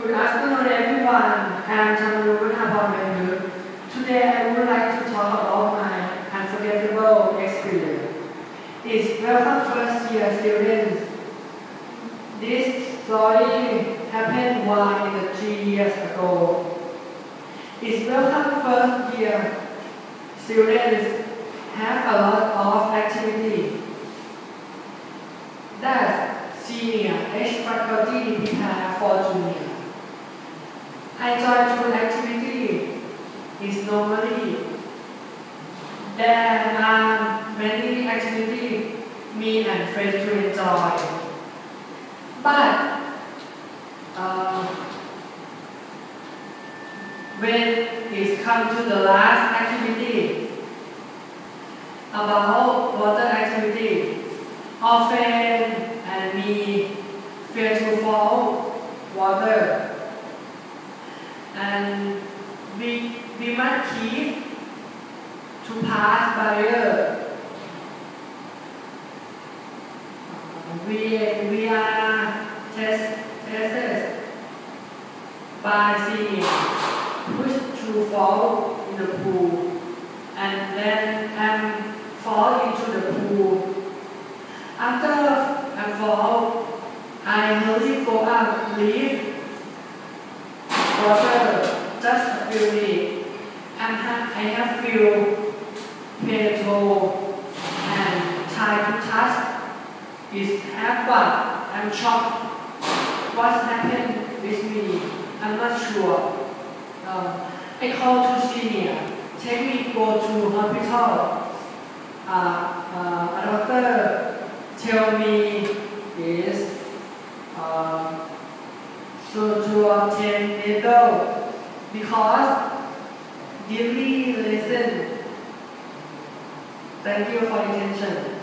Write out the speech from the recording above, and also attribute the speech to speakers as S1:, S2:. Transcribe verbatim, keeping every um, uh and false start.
S1: Good afternoon, everyone. I'm Chamaru Haponbendu. Today, I would like to talk about my unforgettable experience. It's welcome first year students. This story happened one in the three years ago. It's welcome first year students have a lot of activity that senior H faculty prepare for junior. I join two activity is normally there are many activities me and friends to enjoy. But uh, when it comes to the last activity about water activity, often and me fail to fall water. And we, we must keep to pass barrier. We, we are test, tested by senior, push to fall in the pool, and then and fall into the pool. After I fall, I hurriedly go up, leave water just a few minutes, and I have feel pain and try to touch his hand, but I'm shocked. What happened with me? I'm not sure. Uh, I call to senior, take me go to hospital. Uh, uh, a doctor tell me is uh, so to obtain needle because deeply listen. Thank you for your attention.